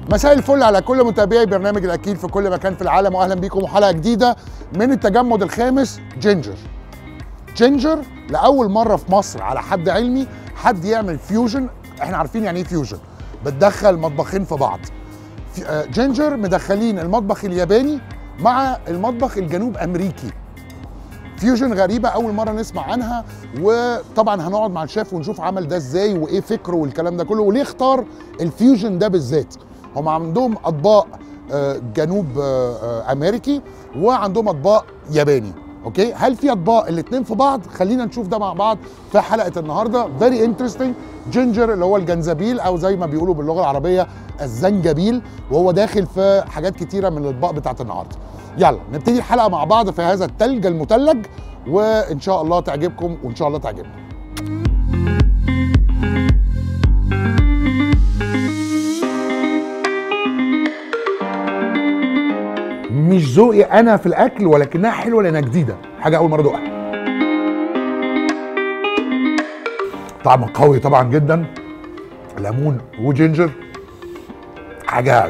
مساء الفل على كل متابعي برنامج الاكيل في كل مكان في العالم، واهلا بيكم وحلقه جديده من التجمد الخامس. جينجر لاول مره في مصر على حد علمي حد يعمل فيوجن. احنا عارفين يعني ايه فيوجن، بتدخل مطبخين في بعض. جينجر مدخلين المطبخ الياباني مع المطبخ الجنوب امريكي. فيوجن غريبه اول مره نسمع عنها، وطبعا هنقعد مع الشيف ونشوف عمل ده ازاي وايه فكره والكلام ده كله، وليه اختار الفيوجن ده بالذات. هم عندهم اطباق جنوب امريكي وعندهم اطباق ياباني. اوكي، هل في اطباق الاثنين في بعض؟ خلينا نشوف ده مع بعض في حلقه النهارده. فيري انترستنج. جينجر اللي هو الجنزبيل، او زي ما بيقولوا باللغه العربيه الزنجبيل، وهو داخل في حاجات كتيره من الاطباق بتاعت النهارده. يلا نبتدي الحلقه مع بعض في هذا التلج المتلج، وان شاء الله تعجبكم وان شاء الله تعجبنا. مش ذوقي انا في الاكل، ولكنها حلوه لانها جديده، حاجه اول مره ادوقها. طعم قوي طبعا جدا، ليمون وجينجر، حاجه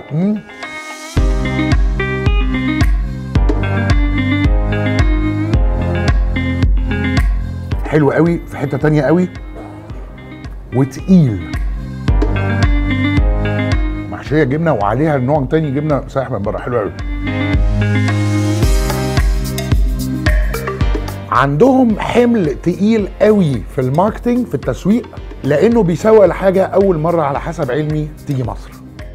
حلو قوي، في حته تانية قوي وتقيل. محشيه جبنه وعليها نوع تاني جبنه سايح من بره، حلو قوي. عندهم حمل تقيل قوي في الماركتينج، في التسويق، لانه بيسوق لحاجه اول مره على حسب علمي تيجي مصر.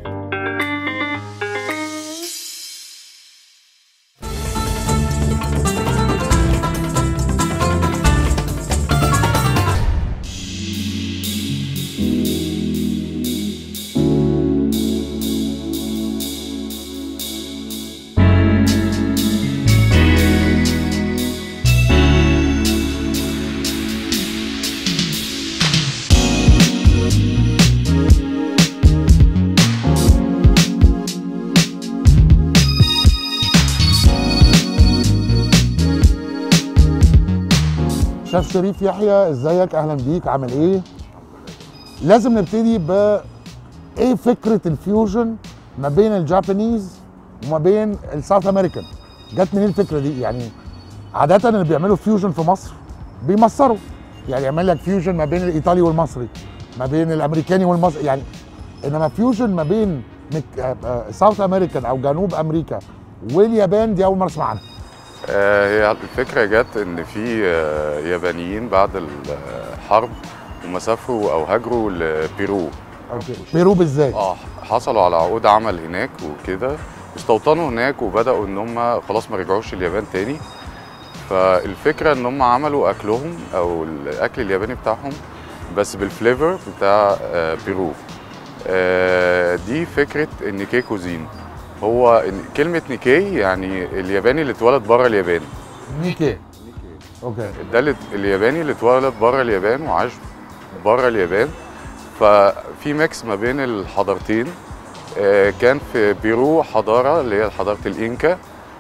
شيف شريف يحيى، ازيك؟ اهلا بيك، عامل ايه؟ لازم نبتدي ب ايه فكره الفيوجن ما بين الجابانيز وما بين الساوث امريكان؟ جت منين الفكره دي؟ يعني عاده اللي بيعملوا فيوجن في مصر بيمصروا، يعني يعمل لك فيوجن ما بين الايطالي والمصري، ما بين الامريكاني والمصري، يعني انما فيوجن ما بين ساوث امريكان او جنوب امريكا واليابان دي اول مره اسمع عنها. هي الفكرة جت إن في يابانيين بعد الحرب هم سافروا أو هاجروا لبيرو. اوكي، بيرو بالذات؟ حصلوا على عقود عمل هناك وكده، استوطنوا هناك وبدأوا إن هم خلاص ما رجعوش اليابان تاني. فالفكرة إن هم عملوا أكلهم أو الأكل الياباني بتاعهم بس بالفليفر بتاع بيرو. دي فكرة النيكي كوزين. هو كلمة نيكي يعني الياباني اللي اتولد بره اليابان. نيكي. اوكي. ده الياباني اللي اتولد بره اليابان وعاش بره اليابان، ففي ميكس ما بين الحضارتين. كان في بيرو حضارة اللي هي حضارة الإنكا،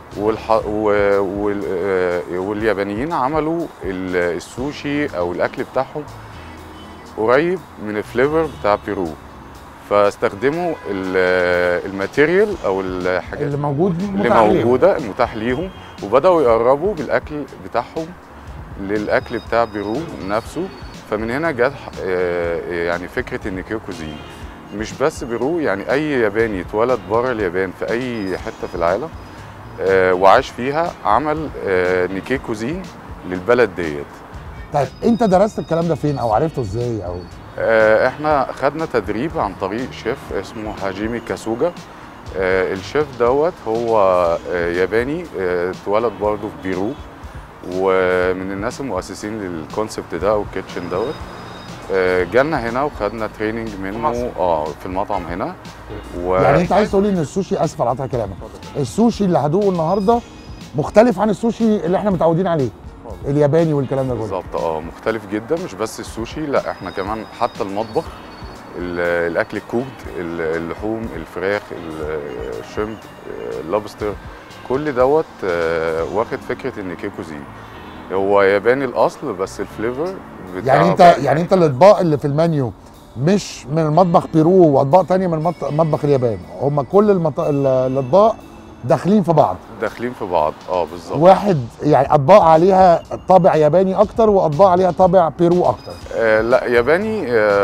واليابانيين عملوا السوشي أو الأكل بتاعهم قريب من الفليفر بتاع بيرو، فاستخدموا الماتيريال او الحاجات اللي موجوده المتاح ليهم، وبداوا يقربوا بالاكل بتاعهم للاكل بتاع بيرو نفسه. فمن هنا جت يعني فكره النيكي كوزين. مش بس بيرو، يعني اي ياباني اتولد بره اليابان في اي حته في العالم وعاش فيها عمل نيكي كوزين للبلد ديت. طيب انت درست الكلام ده فين او عرفته ازاي؟ او احنا خدنا تدريب عن طريق شيف اسمه هاجيمي كاسوجا. الشيف دوت هو ياباني، اتولد برضه في بيرو، ومن الناس المؤسسين للكونسبت ده او الكيتشن دوت. جالنا هنا وخدنا تريننج منه في المطعم هنا. يعني انت عايز تقولي ان السوشي، اسف على قطع كلامك، السوشي اللي هدوقه النهارده مختلف عن السوشي اللي احنا متعودين عليه الياباني والكلام ده كله؟ بالظبط، مختلف جدا. مش بس السوشي، لا احنا كمان حتى المطبخ، الاكل الكوكد، اللحوم، الفراخ، الشمب، اللوبستر، كل دوت واخد فكره النيكي كوزين. هو ياباني الاصل بس الفليفر يعني انت الاطباق اللي في المنيو مش من المطبخ بيرو واطباق تانية من مطبخ اليابان، هم كل الاطباق داخلين في بعض. داخلين في بعض، بالظبط. واحد يعني اطباق عليها طابع ياباني اكتر واطباق عليها طابع بيرو اكتر. لا ياباني،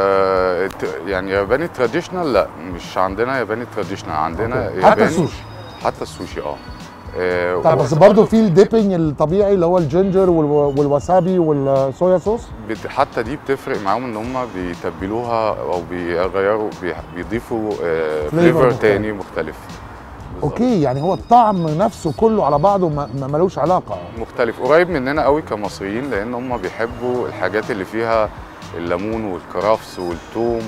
يعني ياباني تراديشنال، لا مش عندنا ياباني تراديشنال، عندنا أوكي. ياباني حتى السوشي. حتى السوشي طب بس برضه في الديبنج الطبيعي اللي هو الجينجر والواسابي والصويا صوص. حتى دي بتفرق معاهم ان هم بيتبلوها او بيغيروا بيضيفوا فليفر تاني مختلف. بالزبط. اوكي، يعني هو الطعم نفسه كله على بعضه ملوش علاقه. مختلف، قريب مننا قوي كمصريين، لان هم بيحبوا الحاجات اللي فيها الليمون والكرفس والثوم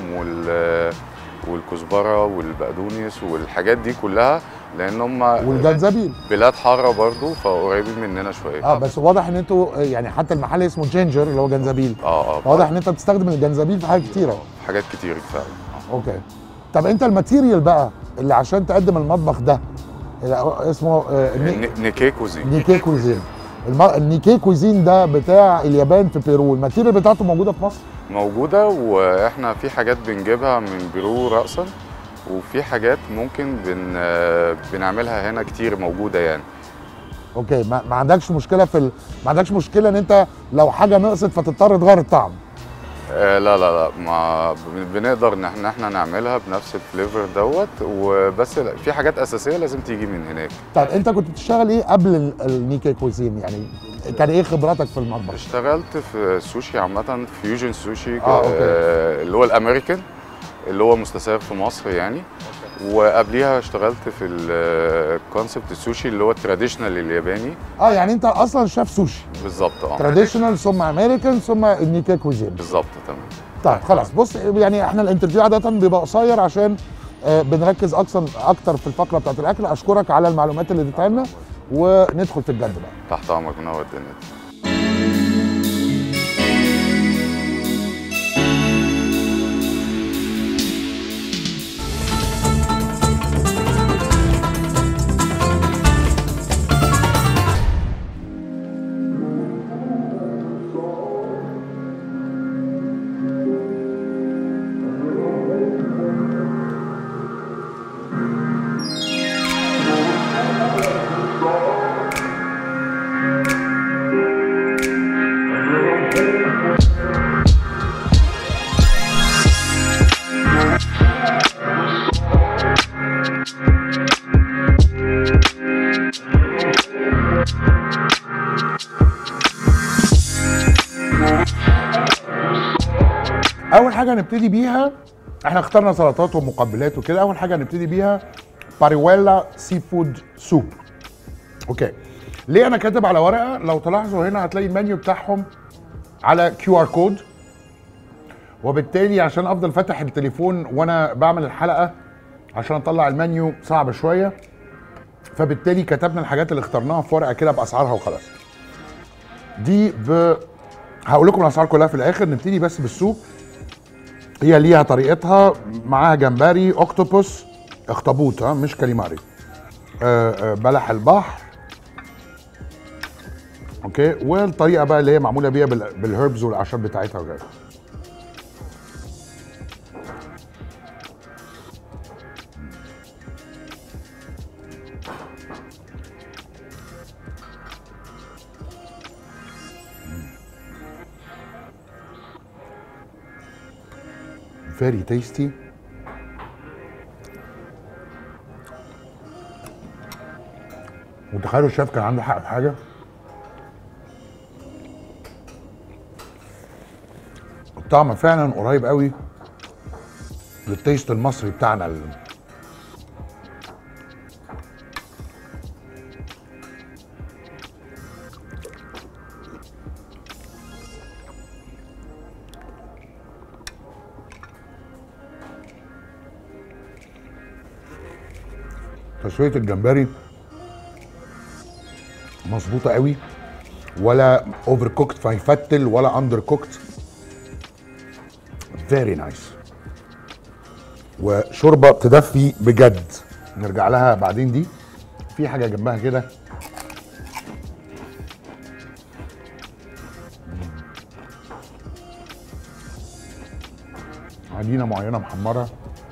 والكزبره والبقدونس والحاجات دي كلها، لان هم والجنزبيل بلاد حاره برضو، فقريبين مننا شويه. بس واضح ان انتوا يعني حتى المحل اسمه جينجر اللي هو جنزبيل. واضح ان انت بتستخدم الجنزبيل في حاجات كتيره. حاجات كتير فعلا. اوكي. طب انت الماتيريال بقى اللي عشان تقدم المطبخ ده اسمه نيكي كوزين. نيكي كوزين. النيكي كوزين ده بتاع اليابان في بيرو، الماتيريال بتاعته موجوده في مصر؟ موجوده، واحنا في حاجات بنجيبها من بيرو رأسا، وفي حاجات ممكن بنعملها هنا كتير موجوده يعني. اوكي، ما عندكش مشكله ما عندكش مشكله ان انت لو حاجه نقصت فتضطر تغير الطعم؟ لا ما بنقدر ان احنا نعملها بنفس الفليفر دوت، وبس في حاجات اساسيه لازم تيجي من هناك. طيب انت كنت بتشتغل ايه قبل النيكي كوزين؟ يعني كان ايه خبراتك في المطبخ؟ اشتغلت في السوشي عامه، فيوجن سوشي، اللي هو الامريكان اللي هو مستساغ في مصر يعني. وقبليها اشتغلت في الكونسبت السوشي اللي هو التراديشنال الياباني. يعني انت اصلا شاف سوشي. بالظبط. تراديشنال ثم امريكان ثم النيكي كوزين. بالظبط، تمام. طيب خلاص، بص يعني احنا الانترفيو عاده بيبقى قصير عشان بنركز اكتر في الفقره بتاعت الاكل. اشكرك على المعلومات اللي اديتها لنا وندخل في الجد بقى. تحت امرك، منور الدنيا. اول حاجه هنبتدي بيها، احنا اخترنا سلطات ومقبلات وكده. اول حاجه هنبتدي بيها باريويلا سي فود سوب. اوكي، ليه انا كاتب على ورقه؟ لو تلاحظوا هنا هتلاقي المنيو بتاعهم على QR كود، وبالتالي عشان افضل فاتح التليفون وانا بعمل الحلقه عشان اطلع المنيو صعب شويه، فبالتالي كتبنا الحاجات اللي اخترناها في ورقه كده باسعارها وخلاص. دي هقول لكم الاسعار كلها في الاخر. نبتدي بس بالسوب. هي ليها طريقتها، معاها جمبري، اوكتوبوس، اخطبوط مش كاليماري، بلح البحر. اوكي، والطريقه بقى اللي هي معموله بيها بالهربز والاعشاب بتاعتها وكده. very tasty. وتخيلوا الشيف كان عنده حق في حاجه، الطعم فعلا قريب قوي للتيست المصري بتاعنا. تسوية الجمبري مظبوطة قوي، ولا اوفر كوكت فيفتل ولا اندر كوكت. فيري نايس. وشوربة تدفي بجد، نرجع لها بعدين. دي في حاجة جنبها كده عجينه معينه محمره.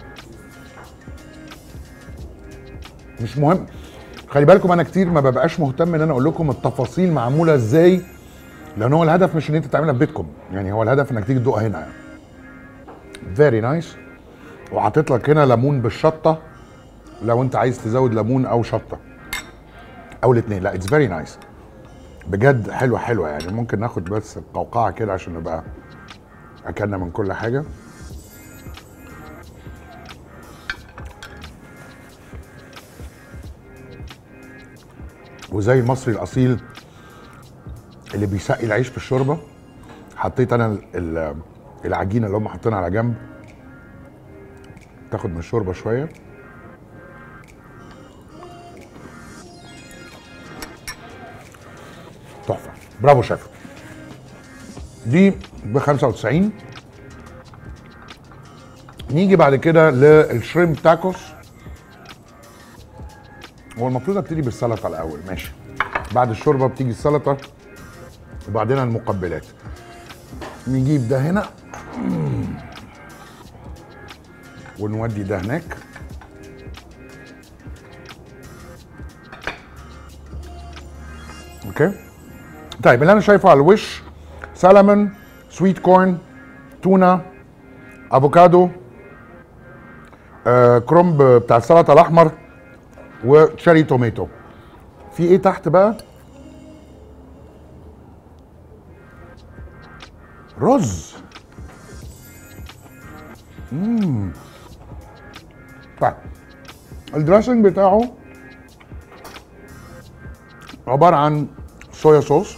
مش مهم، خلي بالكم انا كتير ما ببقاش مهتم ان انا اقول لكم التفاصيل معموله ازاي، لان هو الهدف مش ان انت تعملها في بيتكم، يعني هو الهدف انك تيجي تدوقها هنا. فيري نايس. وحاطط لك هنا ليمون بالشطه لو انت عايز تزود ليمون او شطه او الاثنين. لا اتس فيري نايس بجد، حلوه حلوه يعني. ممكن ناخد بس القوقعه كده عشان نبقى اكلنا من كل حاجه. وزي المصري الاصيل اللي بيسقي العيش في الشوربه، حطيت انا العجينه اللي هم حاطينها على جنب تاخد من الشوربه شويه. تحفه، برافو شيف. دي ب 95. نيجي بعد كده للشريمب تاكوس. هو المفروض ابتدي بالسلطه الاول، ماشي. بعد الشوربه بتيجي السلطه وبعدين المقبلات. نجيب ده هنا ونودي ده هناك. اوكي طيب، اللي انا شايفه على الوش سالمون، سويت كورن، تونه، افوكادو، كرومب بتاع السلطه الاحمر، وتشيري توميتو. في ايه تحت بقى؟ رز. طيب الدريسنج بتاعه عباره عن صويا صوص،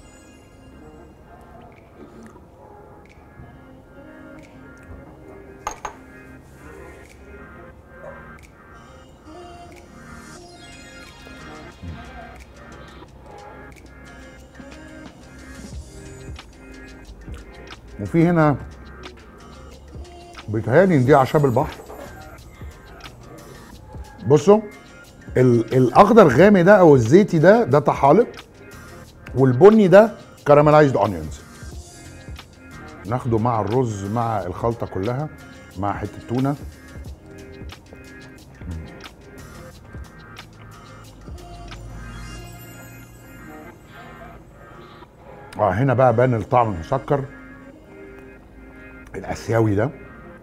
وفي هنا بيتهيألي ان دي اعشاب البحر. بصوا الاخضر غامق ده او الزيتي ده طحالب، والبني ده كاراميلايزد اونيونز. ناخده مع الرز مع الخلطه كلها مع حته تونه. هنا بقى بان الطعم المسكر الاسيوي ده.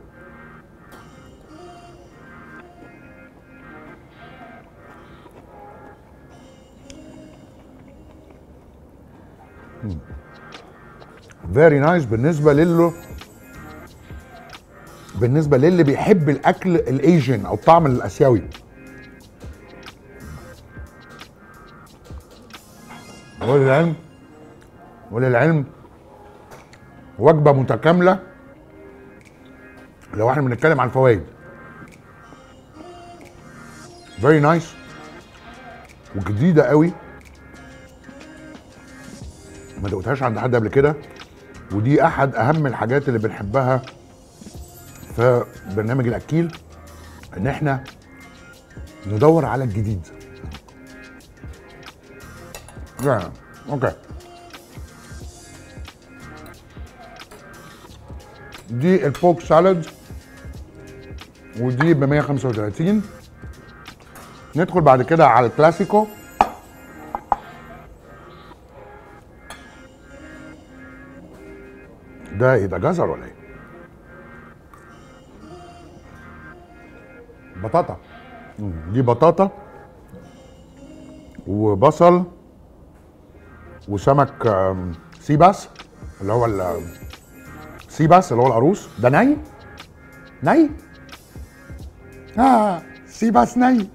فيري نايس. بالنسبه للي بيحب الاكل الايجن او الطعم الاسيوي. وللعلم وجبه متكامله لو احنا بنتكلم عن الفوائد. فيري نايس وجديده قوي، ما دقتهاش عند حد قبل كده، ودي احد اهم الحاجات اللي بنحبها في برنامج الاكيل، ان احنا ندور على الجديد. اوكي دي البوك سالاد ودي ب 135. ندخل بعد كده على الكلاسيكو. ده ايه ده، جزر ولا ايه؟ بطاطا. دي بطاطا وبصل وسمك سيباس اللي هو سيباس اللي هو القاروص ده ني سيباس ني،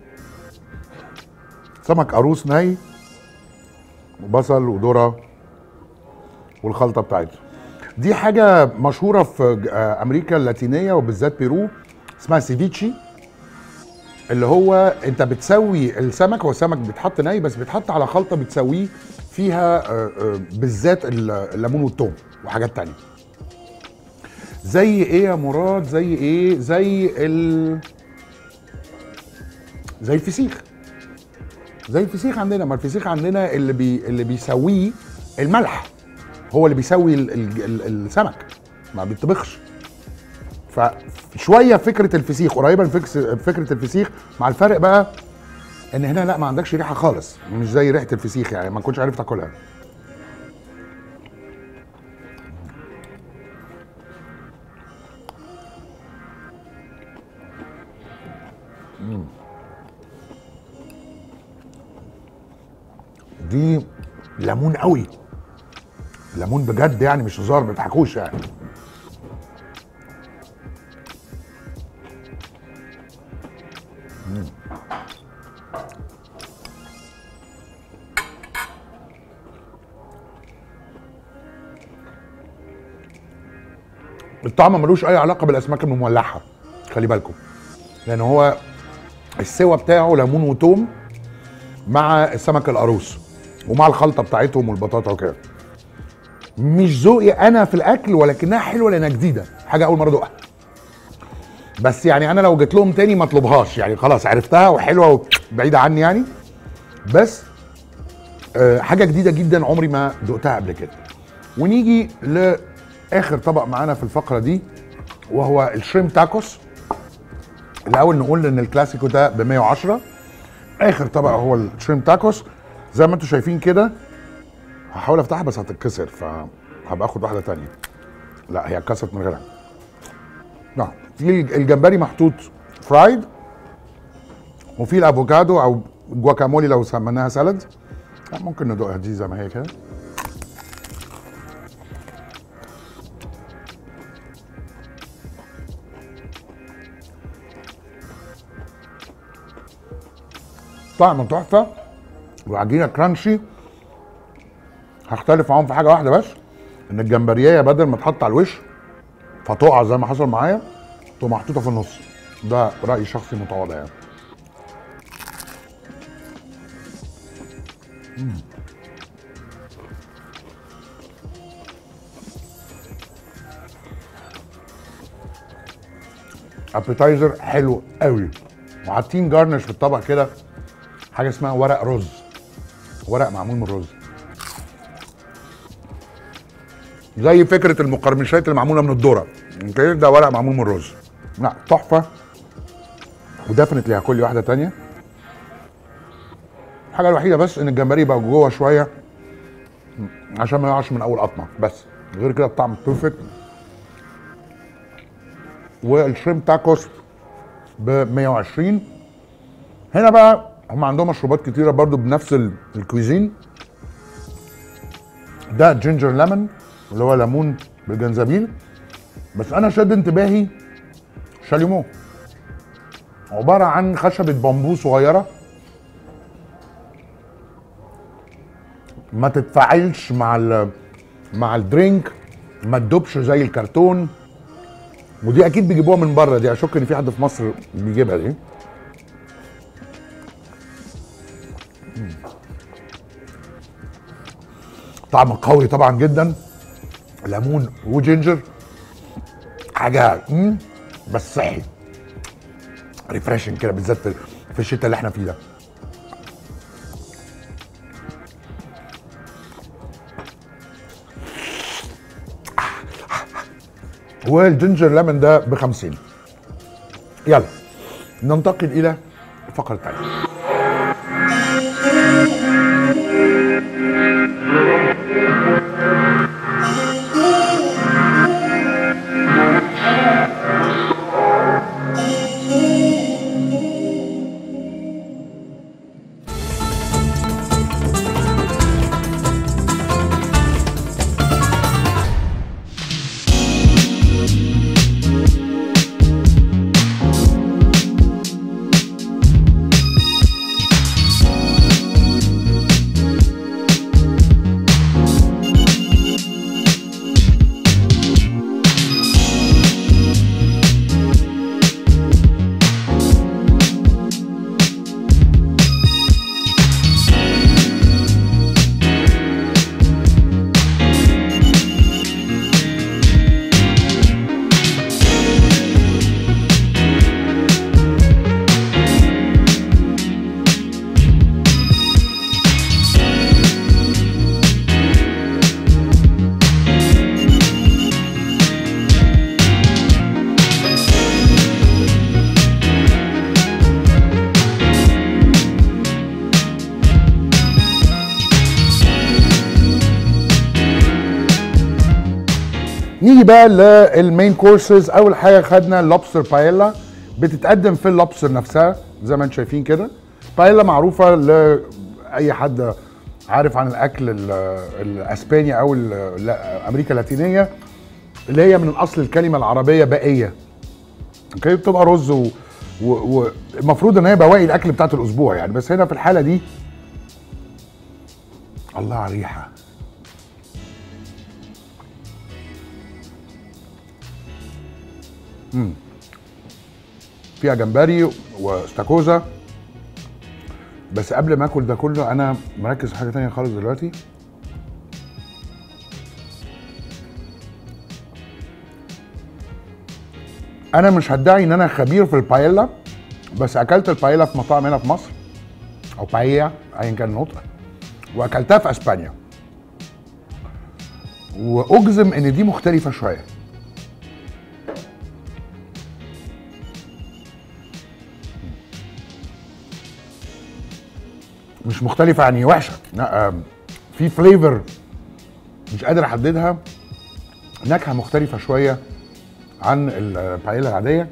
سمك قاروص ني وبصل وذره والخلطه بتاعته. دي حاجه مشهوره في امريكا اللاتينيه وبالذات بيرو، اسمها سيفيتشي، اللي هو انت بتسوي السمك. هو السمك بيتحط ني بس بيتحط على خلطه بتسويه فيها بالذات الليمون والثوم وحاجات تانية. زي ايه يا مراد؟ زي ايه؟ زي الفسيخ. زي الفسيخ عندنا. ما الفسيخ عندنا اللي بيسويه الملح، هو اللي بيسوي السمك، ما بيطبخش. فشويه فكره الفسيخ قريبه من فكره الفسيخ، مع الفرق بقى ان هنا لا ما عندكش ريحه خالص، مش زي ريحه الفسيخ يعني ما كنتش عارف تاكلها. دي ليمون قوي، ليمون بجد يعني مش هزار، ما بيضحكوش يعني. الطعم ملوش اي علاقه بالاسماك المملحه، خلي بالكم، لان هو السوا بتاعه ليمون وتوم مع السمك القاروص ومع الخلطه بتاعتهم والبطاطا وكده. مش ذوقي انا في الاكل، ولكنها حلوه لانها جديده، حاجه اول مره ادوقها. بس يعني انا لو جيت لهم تاني ما اطلبهاش، يعني خلاص عرفتها وحلوه وبعيده عني يعني، بس حاجه جديده جدا عمري ما دقتها قبل كده. ونيجي لاخر طبق معانا في الفقره دي، وهو الشريم تاكوس. الاول نقول ان الكلاسيكو ده ب 110. اخر طبق هو الشريم تاكوس زي ما انتم شايفين كده. هحاول افتحها بس هتتكسر، فهبقى اخد واحده تانية. لا هي اتكسرت من غيرها. نعم، في الجمبري محطوط فرايد، وفي الافوكادو او جواكامولي لو سميناها سالاد. ممكن ندوقها دي زي ما هي كده. طعم تحفه وعجينه كرانشي. هختلف معاهم في حاجه واحده بس، ان الجمبريه بدل ما تحط على الوش فتقع زي ما حصل معايا، تبقى محطوطه في النص. ده راي شخصي متواضع يعني. ابيتايزر حلو قوي، وحاطين جارنش في الطبق كده حاجه اسمها ورق رز، ورق معمول من الرز، زي فكره المقرمشات اللي معموله من الذره. اوكي، ده ورق معمول من الرز. لا تحفه، ودفنتلي هاكل لي واحده تانية. الحاجه الوحيده بس ان الجمبري يبقى جوه شويه عشان ما يقعش من اول قطمه، بس غير كده الطعم بيرفكت. والشريم تاكوس ب 120. هنا بقى هم عندهم مشروبات كتيره برضو بنفس الكويزين. ده جينجر ليمون اللي هو ليمون بالجنزبيل، بس انا شد انتباهي شاليمو، عباره عن خشبه بامبو صغيره ما تتفاعلش مع الدرينك، ما تدوبش زي الكرتون. ودي اكيد بيجيبوها من بره، دي اشك ان في حد في مصر بيجيبها دي. طعم قوي طبعا جدا، ليمون وجينجر، حاجه بس صحي ريفريشنج كده، بالذات في الشتاء اللي احنا فيه ده. والجينجر ليمون ده ب 50. يلا ننتقل الى الفقره الثانيه. نيجي بقى للمين كورسز. اول حاجه خدنا اللوبستر بايلا، بتتقدم في اللوبستر نفسها زي ما انتم شايفين كده. بايلا معروفه لاي حد عارف عن الاكل الاسباني او امريكا اللاتينيه، اللي هي من اصل الكلمه العربيه بقيه. اوكي، بتبقى رز والمفروض ان هي بواقي الاكل بتاعت الاسبوع يعني، بس هنا في الحاله دي الله على الريحه. فيها جمبري واستاكوزا. بس قبل ما اكل ده كله انا مركز في حاجه تانية خالص دلوقتي. انا مش هدعي ان انا خبير في البايلا، بس اكلت البايلا في مطاعم هنا في مصر او بايا ايا كان النطق، واكلتها في اسبانيا، واجزم ان دي مختلفه شويه. مش مختلفه يعني وحشه، لا، في فليفر مش قادر احددها، نكهه مختلفه شويه عن البايلا العاديه.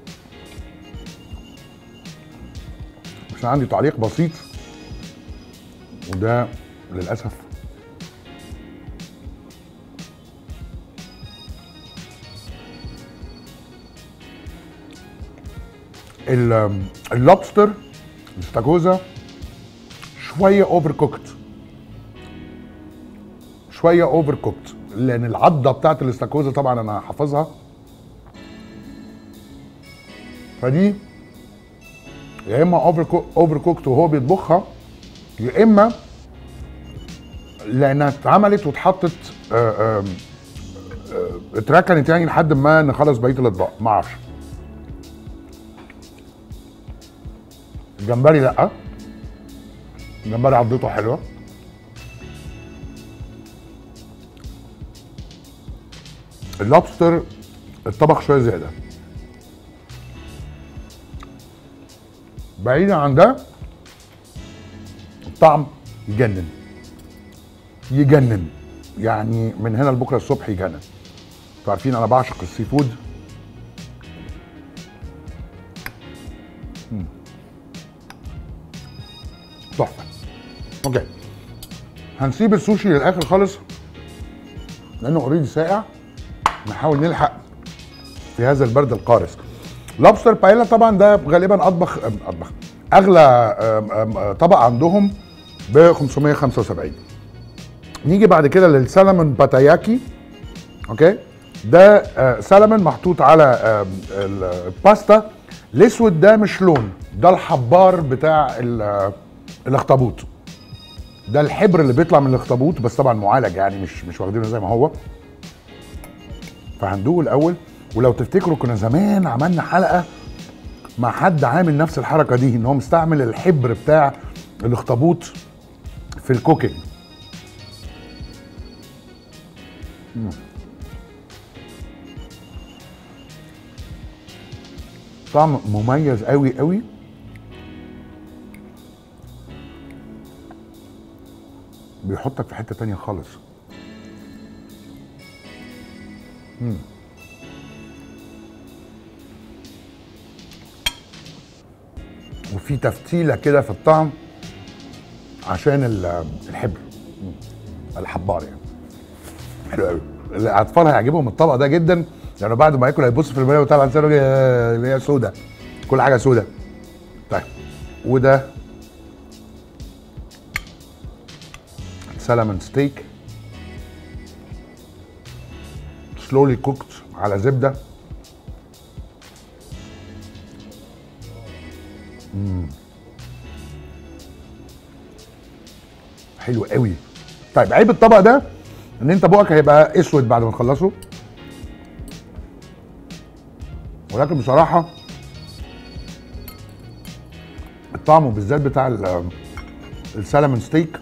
بس عندي تعليق بسيط، وده للاسف اللوبستر الاستاكوزا شويه اوفر كوكت، شويه اوفر كوكت، لان العضه بتاعت الاستاكوزا طبعا انا حافظها، فدي يا اما اوفر كوكت وهو بيطبخها، يا اما لانها اتعملت واتحطت اتركنت يعني لحد ما نخلص بقيه الاطباق، ما اعرفش. الجمبري لا، الجمبري عضته حلوه. اللوبستر الطبخ شويه زياده. بعيدا عن ده الطعم يجنن يجنن يعني، من هنا لبكره الصبح يجنن. انتوا عارفين انا بعشق السي فود. تحفه. اوكي، هنسيب السوشي للاخر خالص لانه اوريدي ساقع، نحاول نلحق في هذا البرد القارس. لوبستر بايلا طبعا ده غالبا اطبخ اغلى طبق عندهم ب 575. نيجي بعد كده للسلمون باتاياكي. اوكي، ده سلمون محطوط على الباستا. الاسود ده مش لون، ده الحبار بتاع الاخطبوط، ده الحبر اللي بيطلع من الاخطبوط، بس طبعا معالج يعني مش واخدينه زي ما هو. فهندوقه الاول. ولو تفتكروا كنا زمان عملنا حلقه مع حد عامل نفس الحركه دي، ان هو مستعمل الحبر بتاع الاخطبوط في الكوكينج. طعم مميز قوي قوي. بيحطك في حته تانية خالص. وفي تفتيله كده في الطعم عشان الحبر الحبار يعني. حلو قوي. الاطفال هيعجبهم الطبق ده جدا، لانه يعني بعد ما ياكل هيبص في المرايه ويطلع لسانه اللي هي سودا، كل حاجه سودا. طيب، وده سلمون ستيك سلولي كوكت على زبده. حلو قوي. طيب، عيب الطبق ده ان انت بقك هيبقى اسود بعد ما تخلصه، ولكن بصراحه الطعم بالذات بتاع السلمون ستيك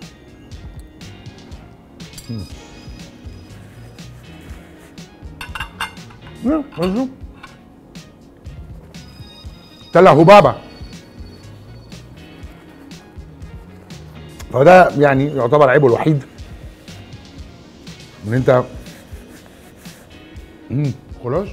طلع هبابه. فده يعني يعتبر عيبه الوحيد، ان انت خلاص.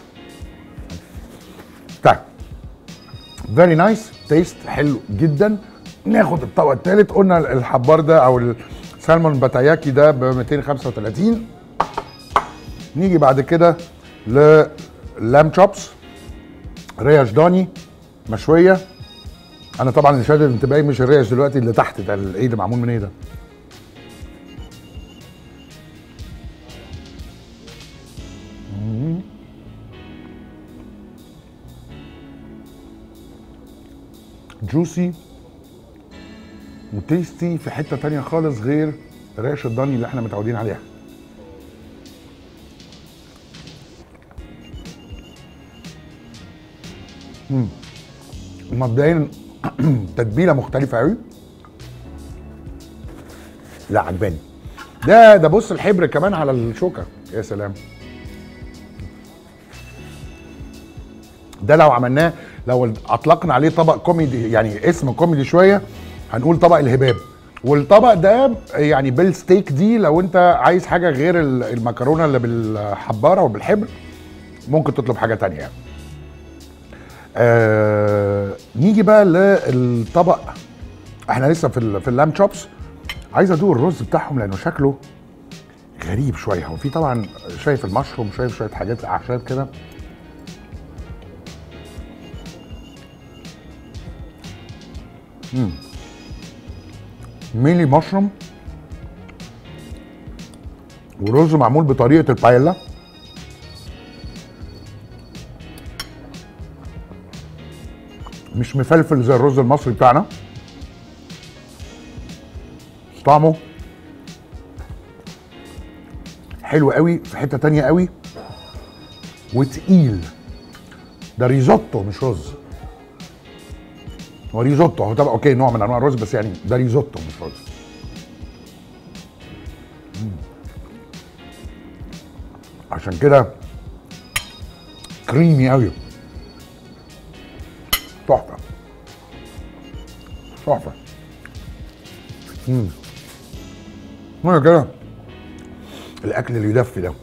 طيب فيري نايس، تيست حلو جدا. ناخد الطبق الثالث. قلنا الحبار ده او السالمون باتاياكي ده ب 235. نيجي بعد كده للام تشوبس، ريش ضاني مشويه. انا طبعا اللي شادد انتباهي مش الريش دلوقتي اللي تحت ده، ايه ده معمول من ايه ده؟ جوسي وتيستي في حته تانية خالص غير ريش الضاني اللي احنا متعودين عليها. مبدئيا تتبيله مختلفه قوي. لا عجباني. ده بص الحبر كمان على الشوكه، يا سلام. ده لو عملناه، لو اطلقنا عليه طبق كوميدي، يعني اسم كوميدي شويه، هنقول طبق الهباب. والطبق ده يعني بالستيك دي، لو انت عايز حاجه غير المكرونه اللي بالحباره وبالحبر ممكن تطلب حاجه تانية يعني. نيجي بقى للطبق. احنا لسه في اللام تشوبس. عايز ادوق الرز بتاعهم لانه شكله غريب شويه. هو في طبعا شايف المشروم، شايف شويه حاجات اعشاب كده. ميلي مشروم ورز معمول بطريقه البايلا. مش مفلفل زي الرز المصري بتاعنا. طعمه حلو قوي، في حته تانية قوي وتقيل. ده ريزوتو مش رز. هو ريزوتو، هو طبعا اوكي نوع من انواع الرز، بس يعني ده ريزوتو مش رز. عشان كده كريمي قوي. تحفه تحفه. هنا كده الاكل اللي يدفي ده.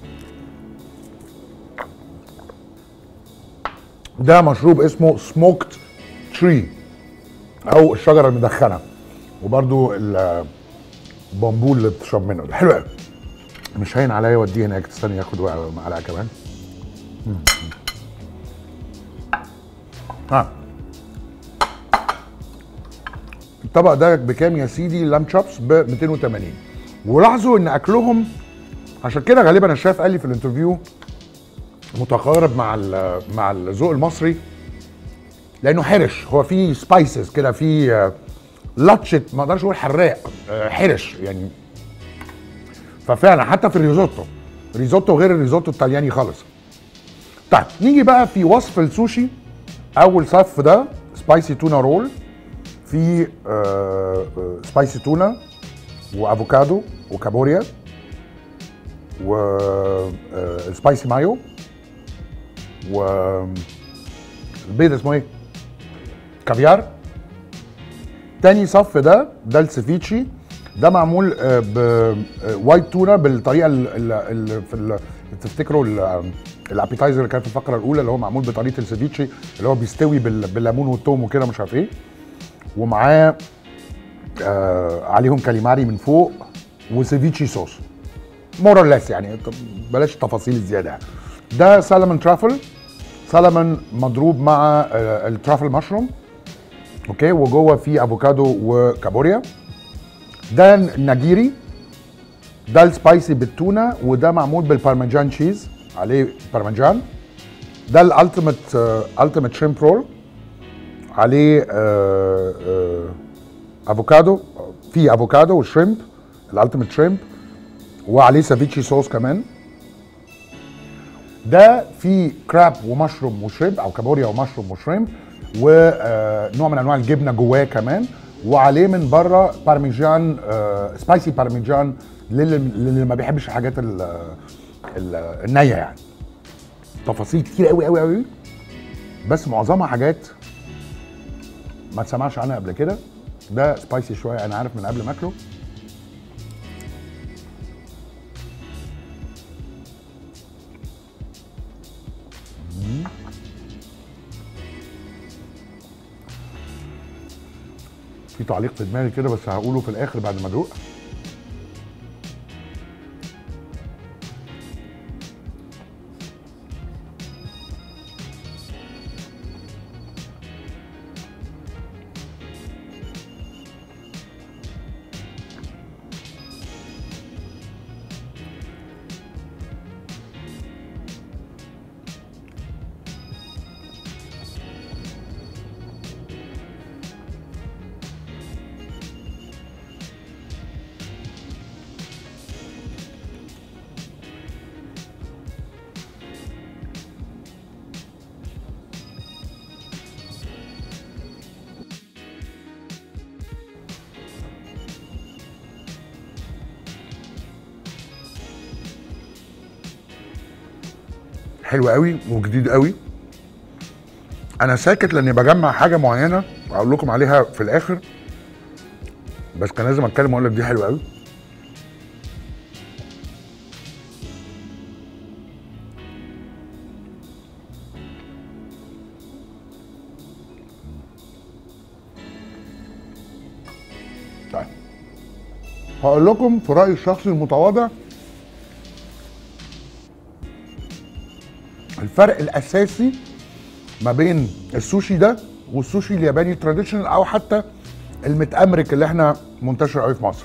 ده مشروب اسمه سموكت تري او الشجره المدخنه، وبرده البامبول اللي بتشرب منه ده حلو قوي. مش هين عليا اوديه هناك. تستني ياخد معلقه كمان. الطبق ده بكام يا سيدي؟ لام تشوبس ب 280. ولاحظوا ان اكلهم، عشان كده غالبا الشيف قال لي في الانترفيو متقارب مع الذوق المصري، لانه حرش. هو فيه سبايسز كده، فيه لاتشت، ما اقدرش اقول حراق، حرش يعني. ففعلا حتى في الريزوتو غير الريزوتو الطلياني خالص. طيب نيجي بقى في وصف السوشي. اول صف ده سبايسي تونه رول، في سبايسي تونه وافوكادو وكابوريا وسبايسي مايو، والبيض اسمه ايه؟ كافيار. تاني صف ده السيفيتشي. ده معمول بوايت تونه بالطريقه اللي تفتكروا الابيتايزر اللي كان في الفقره الاولى، اللي هو معمول بطريقه السيفيتشي، اللي هو بيستوي بالليمون والثوم وكده مش عارف ايه، ومعاه عليهم كاليماري من فوق وسيفيتشي صوص مور ليس يعني. بلاش التفاصيل الزياده. ده سالمون ترافل، سالمون مضروب مع الترافل مشروم، اوكي، وجوه فيه افوكادو وكابوريا. ده الناجيري، ده السبايسي بالتونه، وده معمول بالبارميجان تشيز عليه بارميجان. ده الالتيميت شريمب رول عليه افوكادو، فيه افوكادو وشريمب الالتيميت شريمب، وعليه سافيتشي صوص كمان. ده فيه كراب ومشروم وشريمب، او كابوريا ومشروم وشريمب، ونوع من انواع الجبنه جواه كمان، وعليه من بره بارميجان، سبايسي بارميجان للي ما بيحبش الحاجات النيه يعني. تفاصيل كتير قوي قوي قوي، بس معظمها حاجات ما تسمعش عنها قبل كده. ده سبايسي شويه انا عارف من قبل ما اكله. في تعليق في دماغي كده بس هقوله في الاخر بعد ما ادوق. حلو قوي وجديد قوي. انا ساكت لاني بجمع حاجه معينه واقول لكم عليها في الاخر، بس كان لازم اتكلم واقول لك دي حلوه قوي. طيب هقول لكم في رايي الشخصي المتواضع الفرق الاساسي ما بين السوشي ده والسوشي الياباني تراديشنال او حتى المتأمرك اللي احنا منتشر قوي في مصر.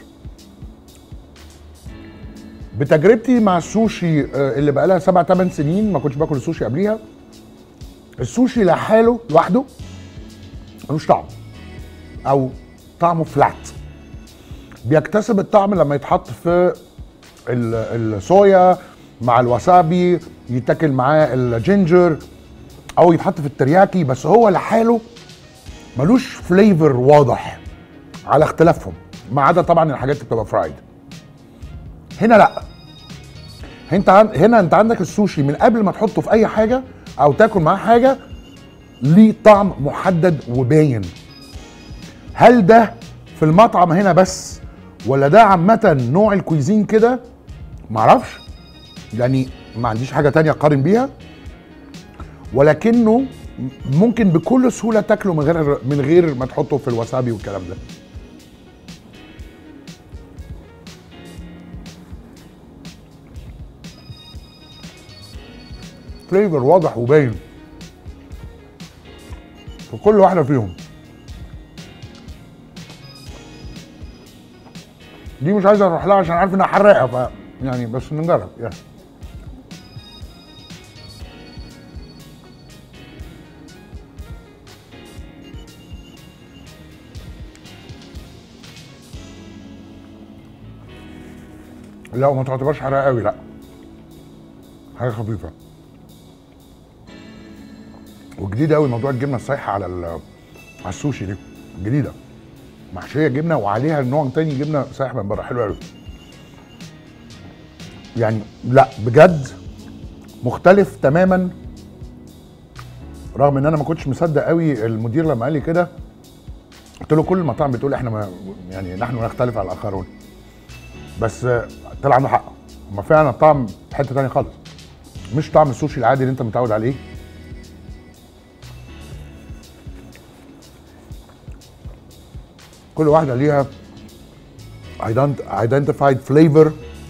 بتجربتي مع السوشي اللي بقى لها 7-8 سنين، ما كنتش باكل السوشي قبليها. السوشي لحاله لوحده ملوش طعم او طعمه فلات. بيكتسب الطعم لما يتحط في الصويا مع الوسابي، يتاكل معاه الجينجر او يتحط في الترياكي، بس هو لحاله ملوش فليفر واضح على اختلافهم، ما عدا طبعا الحاجات اللي بتبقى فرايد. هنا لا، هنا انت عندك السوشي من قبل ما تحطه في اي حاجه او تاكل معاه حاجه ليه طعم محدد وباين. هل ده في المطعم هنا بس ولا ده عامه نوع الكويزين كده؟ معرفش، يعني ما عنديش حاجه تانية اقارن بيها، ولكنه ممكن بكل سهوله تاكله من غير ما تحطه في الوسابي والكلام ده. فليفر واضح وباين في كل واحده فيهم. دي مش عايز اروح لها عشان عارف انها حراقه، ف يعني بس نجرب يعني. لا وما تعتبرش حراقه قوي، لا حاجه خفيفه وجديده قوي. موضوع الجبنه السايحه على السوشي دي جديده، محشيه جبنه وعليها نوع تاني جبنه سايح من بره، حلو قوي يعني. لا بجد مختلف تماما، رغم ان انا ما كنتش مصدق قوي المدير لما قال لي كده. قلت له كل المطاعم بتقول احنا ما يعني نحن نختلف عن الاخرون، بس طلع عنده حق. هما فعلا الطعم في حته تانيه خالص، مش طعم السوشي العادي اللي انت متعود عليه. كل واحده ليها identified flavor.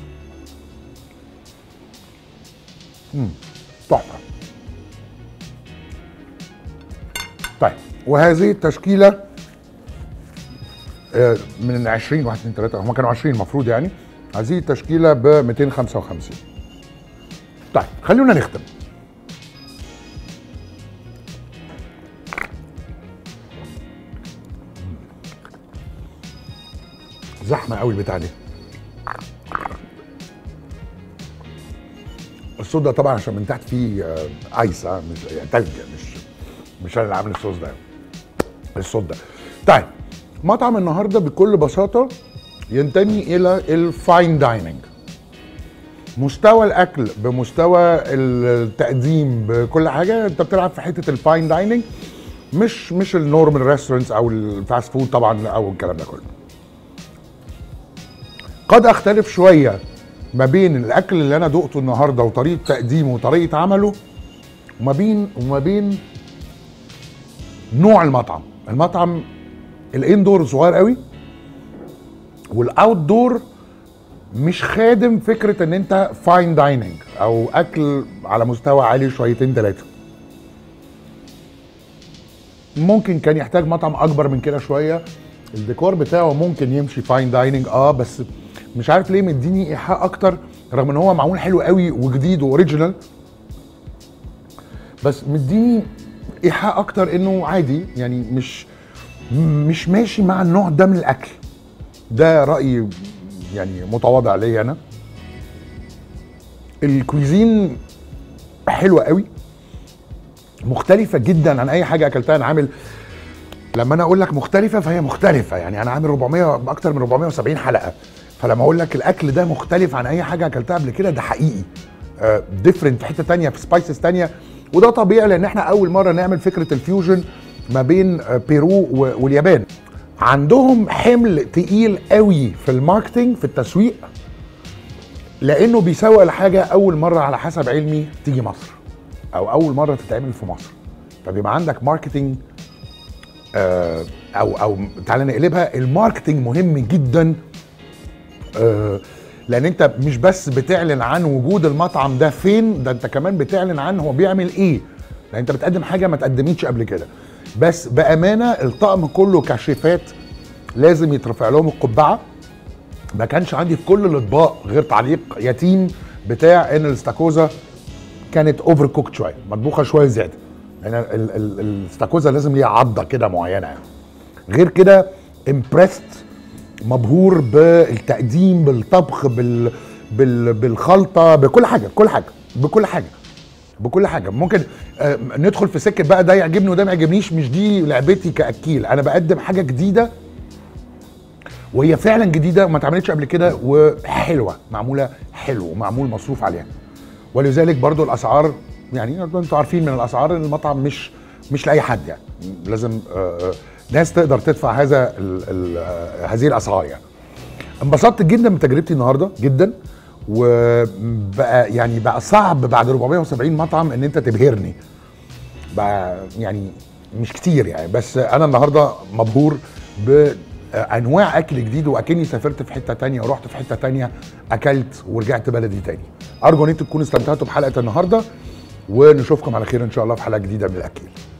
تحفه. طيب وهذه التشكيله من 20 1 2 3 هم كانوا 20 المفروض يعني. هذه التشكيله ب 255. طيب خلونا نختم. زحمه قوي البتاع دي. الصوص ده طبعا عشان من تحت فيه ايس، مش يعني تلج، مش انا اللي عامل الصوص ده، الصوص ده. طيب مطعم النهارده بكل بساطه ينتمي الى الفاين دايننج. مستوى الاكل بمستوى التقديم بكل حاجه، انت بتلعب في حته الفاين دايننج، مش النورمال ريستورانتس او الفاست فود طبعا او الكلام ده كله. قد اختلف شويه ما بين الاكل اللي انا دقته النهارده وطريقه تقديمه وطريقه عمله وما بين نوع المطعم الاندور صغير قوي، والاوت دور مش خادم فكره ان انت فاين دايننج او اكل على مستوى عالي شويتين ثلاثه. ممكن كان يحتاج مطعم اكبر من كده شويه، الديكور بتاعه ممكن يمشي فاين دايننج بس مش عارف ليه مديني ايحاء اكتر، رغم ان هو معمول حلو قوي وجديد واوريجينال، بس مديني ايحاء اكتر انه عادي، يعني مش ماشي مع النوع ده من الاكل. ده رايي يعني متواضع ليا انا. الكويزين حلوه قوي، مختلفه جدا عن اي حاجه اكلتها. انا عامل، لما انا اقول لك مختلفه فهي مختلفه، يعني انا عامل 400 اكتر من 470 حلقه، فلما اقول لك الاكل ده مختلف عن اي حاجه اكلتها قبل كده ده حقيقي. ديفرنت في حته تانية، في سبايسز تانية، وده طبيعي لان احنا اول مره نعمل فكره الفيوجن ما بين بيرو واليابان. عندهم حمل تقيل قوي في الماركتينج، في التسويق، لانه بيسوق الحاجه اول مره على حسب علمي تيجي مصر او اول مره تتعمل في مصر، فبيبقى عندك ماركتينج او تعالى نقلبها، الماركتينج مهم جدا، لان انت مش بس بتعلن عن وجود المطعم ده فين، ده انت كمان بتعلن عن هو بيعمل ايه، لان انت بتقدم حاجه ما تقدمتش قبل كده. بس بامانه الطقم كله كشيفات لازم يترفع لهم القبعه. ما كانش عندي في كل الاطباق غير تعليق يتيم بتاع ان الاستاكوزا كانت اوفر كوكت شويه، مطبوخه شويه زياده، يعني الاستاكوزا لازم ليها عضه كده معينه يعني. غير كده امبرست، مبهور بالتقديم، بالطبخ، بالخلطه، بكل حاجه، بكل حاجه. ممكن ندخل في سكه بقى ده يعجبني وده ما يعجبنيش، مش دي لعبتي كاكيل. انا بقدم حاجه جديده وهي فعلا جديده وما اتعملتش قبل كده وحلوه، معموله حلو ومعمول مصروف عليها. ولذلك برضو الاسعار، يعني انتوا عارفين من الاسعار المطعم مش لاي حد، يعني لازم ناس تقدر تدفع هذه الاسعار. يعني انبسطت جدا بتجربتي النهارده جدا، وبقى يعني بقى صعب بعد 470 مطعم ان انت تبهرني بقى، يعني مش كتير يعني، بس انا النهارده مبهور بانواع اكل جديد، واكني سافرت في حته تانية ورحت في حته تانية، اكلت ورجعت بلدي تاني. ارجو ان انتم تكونوا استمتعتوا بحلقه النهارده، ونشوفكم على خير ان شاء الله في حلقه جديده من الاكل.